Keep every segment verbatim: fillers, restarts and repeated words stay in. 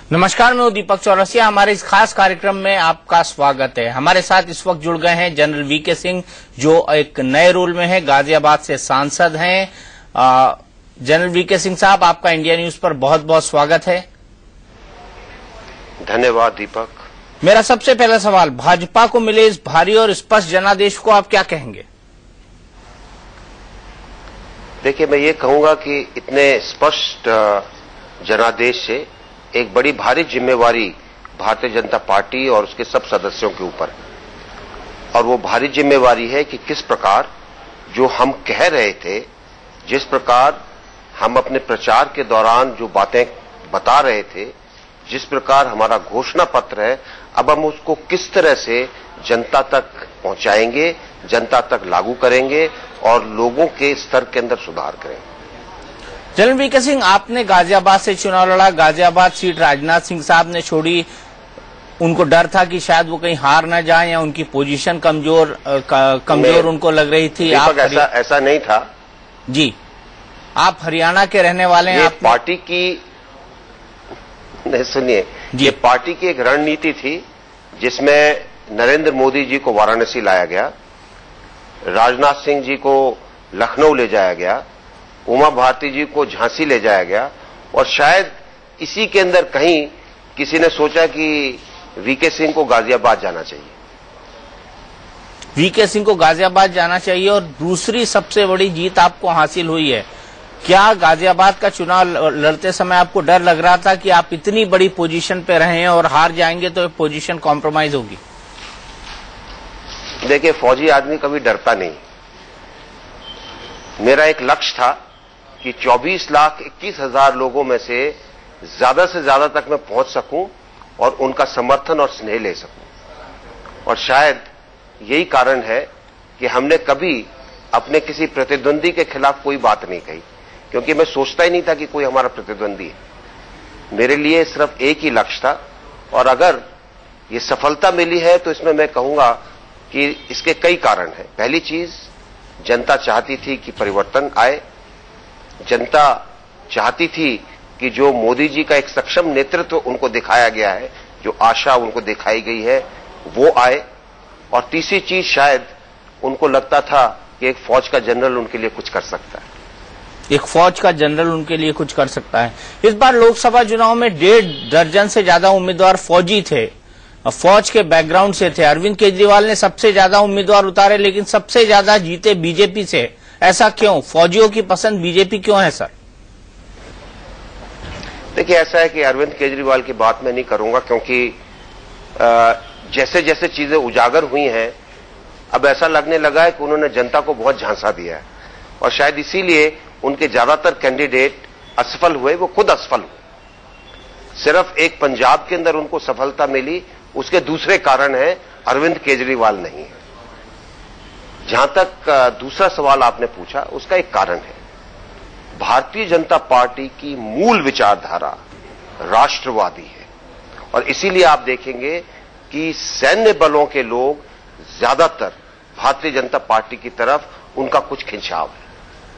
नमस्कार, मैं हूं दीपक चौरसिया। हमारे इस खास कार्यक्रम में आपका स्वागत है। हमारे साथ इस वक्त जुड़ गए हैं जनरल वीके सिंह, जो एक नए रोल में है, गाजियाबाद से सांसद हैं। जनरल वीके सिंह साहब, आपका इंडिया न्यूज पर बहुत बहुत स्वागत है। धन्यवाद दीपक। मेरा सबसे पहला सवाल, भाजपा को मिले इस भारी और स्पष्ट जनादेश को आप क्या कहेंगे? देखिए, मैं ये कहूंगा कि इतने स्पष्ट जनादेश से एक बड़ी भारी जिम्मेवारी भारतीय जनता पार्टी और उसके सब सदस्यों के ऊपर, और वो भारी जिम्मेवारी है कि किस प्रकार जो हम कह रहे थे, जिस प्रकार हम अपने प्रचार के दौरान जो बातें बता रहे थे, जिस प्रकार हमारा घोषणा पत्र है, अब हम उसको किस तरह से जनता तक पहुंचाएंगे, जनता तक लागू करेंगे और लोगों के स्तर के अंदर सुधार करेंगे। जनरल वीके सिंह, आपने गाजियाबाद से चुनाव लड़ा। गाजियाबाद सीट राजनाथ सिंह साहब ने छोड़ी। उनको डर था कि शायद वो कहीं हार ना जाए या उनकी पोजीशन कमजोर कमजोर उनको लग रही थी। आप ऐसा ऐसा नहीं था जी। आप हरियाणा के रहने वाले हैं। ये पार्टी की नहीं, सुनिए, ये पार्टी की एक रणनीति थी जिसमें नरेंद्र मोदी जी को वाराणसी लाया गया, राजनाथ सिंह जी को लखनऊ ले जाया गया, उमा भारती जी को झांसी ले जाया गया, और शायद इसी के अंदर कहीं किसी ने सोचा कि वीके सिंह को गाजियाबाद जाना चाहिए। वीके सिंह को गाजियाबाद जाना चाहिए, और दूसरी सबसे बड़ी जीत आपको हासिल हुई है। क्या गाजियाबाद का चुनाव लड़ते समय आपको डर लग रहा था कि आप इतनी बड़ी पोजीशन पे रहे हैं और हार जाएंगे तो पोजीशन कॉम्प्रोमाइज होगी? देखिए, फौजी आदमी कभी डरता नहीं। मेरा एक लक्ष्य था कि चौबीस लाख इक्कीस हजार लोगों में से ज्यादा से ज्यादा तक मैं पहुंच सकूं और उनका समर्थन और स्नेह ले सकूं, और शायद यही कारण है कि हमने कभी अपने किसी प्रतिद्वंदी के खिलाफ कोई बात नहीं कही, क्योंकि मैं सोचता ही नहीं था कि कोई हमारा प्रतिद्वंदी है। मेरे लिए सिर्फ एक ही लक्ष्य था, और अगर ये सफलता मिली है तो इसमें मैं कहूंगा कि इसके कई कारण हैं। पहली चीज, जनता चाहती थी कि परिवर्तन आए। जनता चाहती थी कि जो मोदी जी का एक सक्षम नेतृत्व उनको दिखाया गया है, जो आशा उनको दिखाई गई है, वो आए। और तीसरी चीज, शायद उनको लगता था कि एक फौज का जनरल उनके लिए कुछ कर सकता है। एक फौज का जनरल उनके लिए कुछ कर सकता है। इस बार लोकसभा चुनाव में डेढ़ दर्जन से ज्यादा उम्मीदवार फौजी थे, फौज के बैकग्राउंड से थे। अरविंद केजरीवाल ने सबसे ज्यादा उम्मीदवार उतारे, लेकिन सबसे ज्यादा जीते बीजेपी से। ऐसा क्यों? फौजियों की पसंद बीजेपी क्यों है सर? देखिए, ऐसा है कि अरविंद केजरीवाल की बात मैं नहीं करूंगा, क्योंकि जैसे जैसे चीजें उजागर हुई हैं, अब ऐसा लगने लगा है कि उन्होंने जनता को बहुत झांसा दिया है, और शायद इसीलिए उनके ज्यादातर कैंडिडेट असफल हुए, वो खुद असफल हुए। सिर्फ एक पंजाब के अंदर उनको सफलता मिली, उसके दूसरे कारण है, अरविंद केजरीवाल नहीं है। जहां तक दूसरा सवाल आपने पूछा, उसका एक कारण है। भारतीय जनता पार्टी की मूल विचारधारा राष्ट्रवादी है, और इसीलिए आप देखेंगे कि सैन्य बलों के लोग ज्यादातर भारतीय जनता पार्टी की तरफ उनका कुछ खिंचाव है।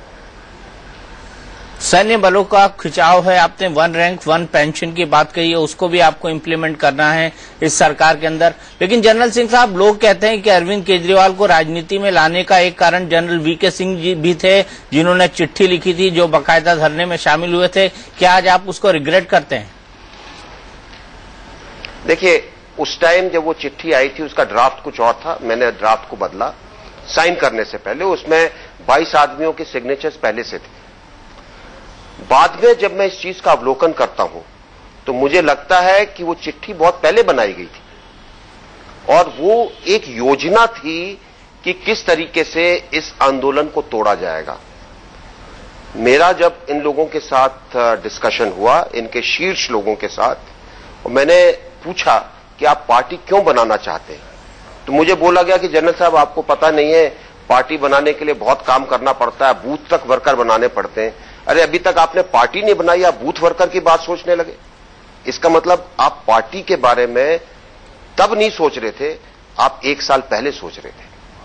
सैन्य बलों का खिंचाव है। आपने वन रैंक वन पेंशन की बात कही है, उसको भी आपको इम्प्लीमेंट करना है इस सरकार के अंदर। लेकिन जनरल सिंह साहब, लोग कहते हैं कि अरविंद केजरीवाल को राजनीति में लाने का एक कारण जनरल वीके सिंह जी भी थे, जिन्होंने चिट्ठी लिखी थी, जो बाकायदा धरने में शामिल हुए थे। क्या आज आप उसको रिग्रेट करते हैं? देखिए, उस टाइम जब वो चिट्ठी आई थी, उसका ड्राफ्ट कुछ और था। मैंने ड्राफ्ट को बदला साइन करने से पहले। उसमें बाईस आदमियों के सिग्नेचर्स पहले से थे। बाद में जब मैं इस चीज का अवलोकन करता हूं, तो मुझे लगता है कि वो चिट्ठी बहुत पहले बनाई गई थी, और वो एक योजना थी कि किस तरीके से इस आंदोलन को तोड़ा जाएगा। मेरा जब इन लोगों के साथ डिस्कशन हुआ, इनके शीर्ष लोगों के साथ, और मैंने पूछा कि आप पार्टी क्यों बनाना चाहते हैं, तो मुझे बोला गया कि जनरल साहब, आपको पता नहीं है, पार्टी बनाने के लिए बहुत काम करना पड़ता है, बूथ तक वर्कर बनाने पड़ते हैं। अरे, अभी तक आपने पार्टी नहीं बनाई, आप बूथ वर्कर की बात सोचने लगे। इसका मतलब आप पार्टी के बारे में तब नहीं सोच रहे थे, आप एक साल पहले सोच रहे थे।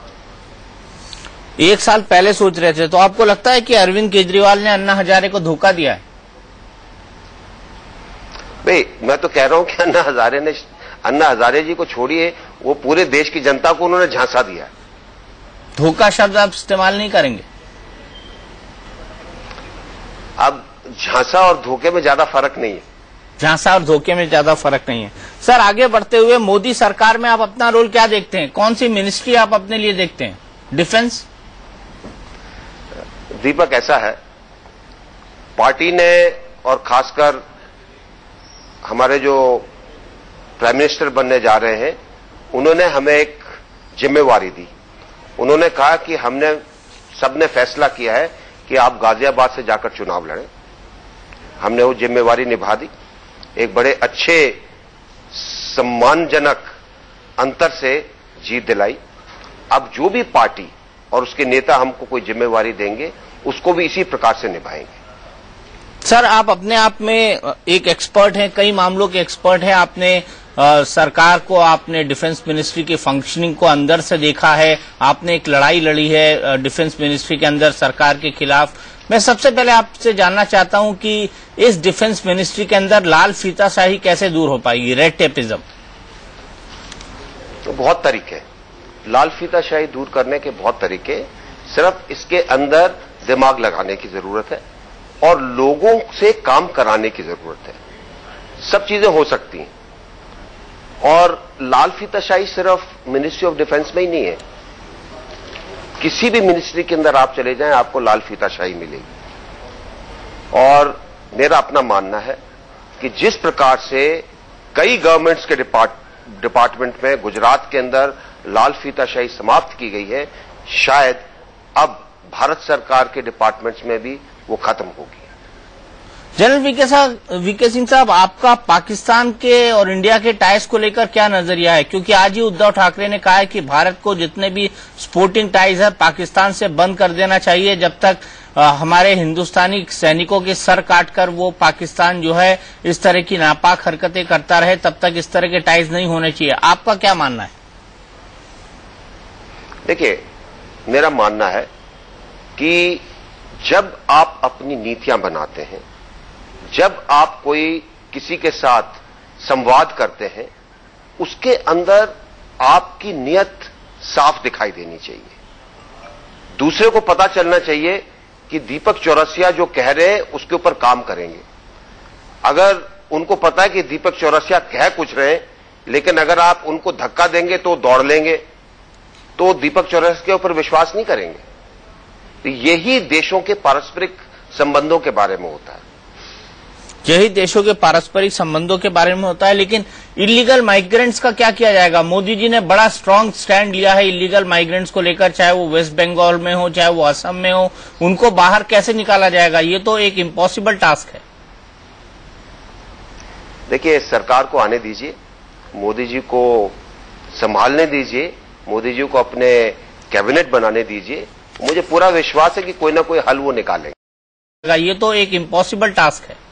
एक साल पहले सोच रहे थे। तो आपको लगता है कि अरविंद केजरीवाल ने अन्ना हजारे को धोखा दिया है? भाई मैं तो कह रहा हूं कि अन्ना हजारे ने अन्ना हजारे जी को छोड़िए, वो पूरे देश की जनता को उन्होंने झांसा दिया। धोखा शब्द आप इस्तेमाल नहीं करेंगे? अब झांसा और धोखे में ज्यादा फर्क नहीं है। झांसा और धोखे में ज्यादा फर्क नहीं है। सर, आगे बढ़ते हुए मोदी सरकार में आप अपना रोल क्या देखते हैं? कौन सी मिनिस्ट्री आप अपने लिए देखते हैं? डिफेंस? दीपक, ऐसा है, पार्टी ने और खासकर हमारे जो प्राइम मिनिस्टर बनने जा रहे हैं, उन्होंने हमें एक जिम्मेवारी दी। उन्होंने कहा कि हमने सबने फैसला किया है कि आप गाजियाबाद से जाकर चुनाव लड़ें। हमने वो जिम्मेवारी निभा दी, एक बड़े अच्छे सम्मानजनक अंतर से जीत दिलाई। अब जो भी पार्टी और उसके नेता हमको कोई जिम्मेवारी देंगे, उसको भी इसी प्रकार से निभाएंगे। सर, आप अपने आप में एक एक्सपर्ट हैं, कई मामलों के एक्सपर्ट हैं। आपने आ, सरकार को, आपने डिफेंस मिनिस्ट्री की फंक्शनिंग को अंदर से देखा है, आपने एक लड़ाई लड़ी है डिफेंस मिनिस्ट्री के अंदर सरकार के खिलाफ। मैं सबसे पहले आपसे जानना चाहता हूं कि इस डिफेंस मिनिस्ट्री के अंदर लाल फीताशाही कैसे दूर हो पाएगी, रेड टेपिज्म? तो बहुत तरीके, लाल फीताशाही दूर करने के बहुत तरीके, सिर्फ इसके अंदर दिमाग लगाने की जरूरत है और लोगों से काम कराने की जरूरत है। सब चीजें हो सकती हैं और लाल फीताशाही सिर्फ मिनिस्ट्री ऑफ डिफेंस में ही नहीं है, किसी भी मिनिस्ट्री के अंदर आप चले जाएं, आपको लाल फीताशाही मिलेगी। और मेरा अपना मानना है कि जिस प्रकार से कई गवर्नमेंट्स के डिपार्ट डिपार्टमेंट में गुजरात के अंदर लाल फीताशाही समाप्त की गई है, शायद अब भारत सरकार के डिपार्टमेंट्स में भी वो खत्म होगी। जनरल वीके साहब वीके सिंह साहब, आपका पाकिस्तान के और इंडिया के टाइज को लेकर क्या नजरिया है? क्योंकि आज ही उद्धव ठाकरे ने कहा है कि भारत को जितने भी स्पोर्टिंग टाइज है पाकिस्तान से बंद कर देना चाहिए। जब तक आ, हमारे हिंदुस्तानी सैनिकों के सर काटकर वो पाकिस्तान जो है इस तरह की नापाक हरकतें करता रहे, तब तक इस तरह के टाइज नहीं होने चाहिए। आपका क्या मानना है? देखिए, मेरा मानना है कि जब आप अपनी नीतियां बनाते हैं, जब आप कोई किसी के साथ संवाद करते हैं, उसके अंदर आपकी नियत साफ दिखाई देनी चाहिए। दूसरे को पता चलना चाहिए कि दीपक चौरसिया जो कह रहे हैं उसके ऊपर काम करेंगे। अगर उनको पता है कि दीपक चौरसिया कह कुछ रहे हैं, लेकिन अगर आप उनको धक्का देंगे तो दौड़ लेंगे, तो दीपक चौरसिया के ऊपर विश्वास नहीं करेंगे। तो यही देशों के पारस्परिक संबंधों के बारे में होता है। यही देशों के पारस्परिक संबंधों के बारे में होता है। लेकिन इलीगल माइग्रेंट्स का क्या किया जाएगा? मोदी जी ने बड़ा स्ट्रांग स्टैंड लिया है इलीगल माइग्रेंट्स को लेकर, चाहे वो वेस्ट बंगाल में हो, चाहे वो असम में हो। उनको बाहर कैसे निकाला जाएगा? ये तो एक इम्पॉसिबल टास्क है। देखिए, सरकार को आने दीजिए, मोदी जी को संभालने दीजिए, मोदी जी को अपने कैबिनेट बनाने दीजिए। मुझे पूरा विश्वास है कि कोई ना कोई हल वो निकालेंगे। ये तो एक इम्पॉसिबल टास्क है।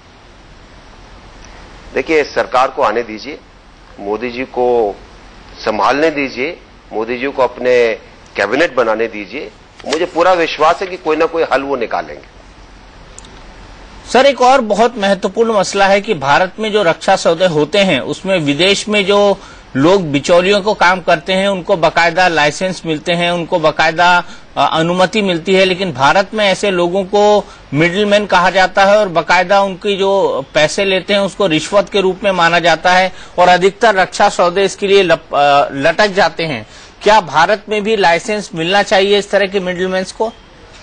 देखिए, सरकार को आने दीजिए, मोदी जी को संभालने दीजिए, मोदी जी को अपने कैबिनेट बनाने दीजिए। मुझे पूरा विश्वास है कि कोई ना कोई हल वो निकालेंगे। सर, एक और बहुत महत्वपूर्ण मसला है कि भारत में जो रक्षा सौदे होते हैं उसमें विदेश में जो लोग बिचौलियों को काम करते हैं उनको बकायदा लाइसेंस मिलते हैं, उनको बकायदा अनुमति मिलती है, लेकिन भारत में ऐसे लोगों को मिडिलमैन कहा जाता है और बकायदा उनकी जो पैसे लेते हैं उसको रिश्वत के रूप में माना जाता है और अधिकतर रक्षा सौदे इसके लिए लटक जाते हैं। क्या भारत में भी लाइसेंस मिलना चाहिए इस तरह के मिडिलमैन्स को?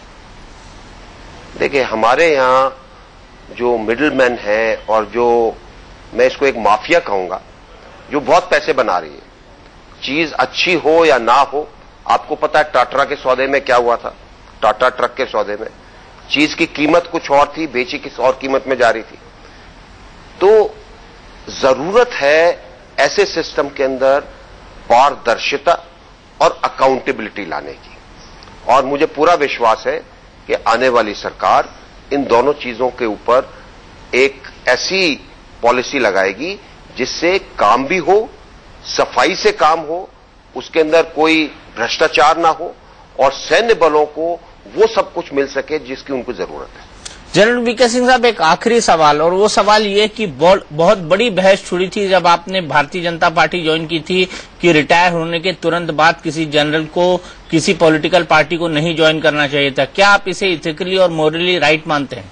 देखिए, हमारे यहाँ जो मिडिलमैन है और जो मैं इसको एक माफिया कहूंगा, जो बहुत पैसे बना रही है, चीज अच्छी हो या ना हो, आपको पता है टाटा के सौदे में क्या हुआ था। टाटा ट्रक के सौदे में चीज की कीमत कुछ और थी, बेची किस और कीमत में जा रही थी। तो जरूरत है ऐसे सिस्टम के अंदर पारदर्शिता और अकाउंटेबिलिटी लाने की, और मुझे पूरा विश्वास है कि आने वाली सरकार इन दोनों चीजों के ऊपर एक ऐसी पॉलिसी लगाएगी जिससे काम भी हो, सफाई से काम हो, उसके अंदर कोई भ्रष्टाचार ना हो और सैन्य बलों को वो सब कुछ मिल सके जिसकी उनको जरूरत है। जनरल वीके सिंह साहब, एक आखिरी सवाल, और वो सवाल ये कि बहुत बड़ी बहस छुड़ी थी जब आपने भारतीय जनता पार्टी ज्वाइन की थी कि रिटायर होने के तुरंत बाद किसी जनरल को किसी पॉलिटिकल पार्टी को नहीं ज्वाइन करना चाहिए था। क्या आप इसे इथिकली और मोरली राइट मानते हैं?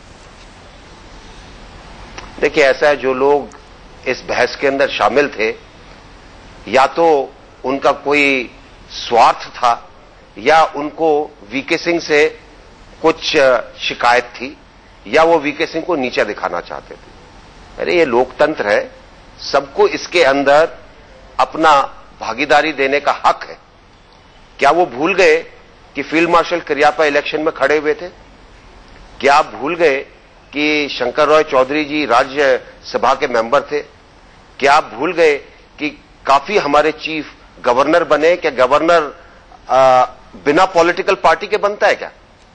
देखिए, ऐसा है, जो लोग इस बहस के अंदर शामिल थे, या तो उनका कोई स्वार्थ था या उनको वीके सिंह से कुछ शिकायत थी, या वो वीके सिंह को नीचा दिखाना चाहते थे। अरे ये लोकतंत्र है, सबको इसके अंदर अपना भागीदारी देने का हक है। क्या वो भूल गए कि फील्ड मार्शल करियप्पा इलेक्शन में खड़े हुए थे? क्या आप भूल गए कि शंकर राय चौधरी जी राज्यसभा के मेंबर थे? क्या आप भूल गए कि काफी हमारे चीफ गवर्नर बने? क्या गवर्नर आ, बिना पॉलिटिकल पार्टी के बनता है क्या?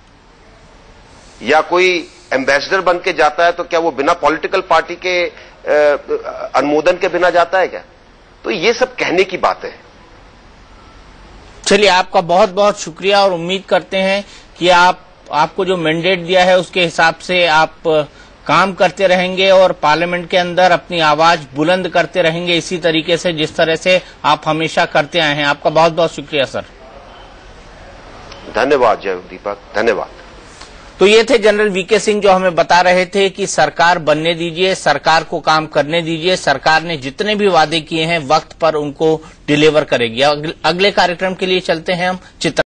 या कोई एम्बेसडर बन के जाता है तो क्या वो बिना पॉलिटिकल पार्टी के अनुमोदन के बिना जाता है क्या? तो ये सब कहने की बातें हैं। चलिए, आपका बहुत बहुत शुक्रिया, और उम्मीद करते हैं कि आप आपको जो मैंडेट दिया है उसके हिसाब से आप काम करते रहेंगे और पार्लियामेंट के अंदर अपनी आवाज बुलंद करते रहेंगे इसी तरीके से जिस तरह से आप हमेशा करते आए हैं। आपका बहुत बहुत शुक्रिया सर। धन्यवाद जय दीपक, धन्यवाद। तो ये थे जनरल वीके सिंह जो हमें बता रहे थे कि सरकार बनने दीजिए, सरकार को काम करने दीजिए, सरकार ने जितने भी वादे किए हैं वक्त पर उनको डिलीवर करेगी। अगले कार्यक्रम के लिए चलते हैं हम चित्र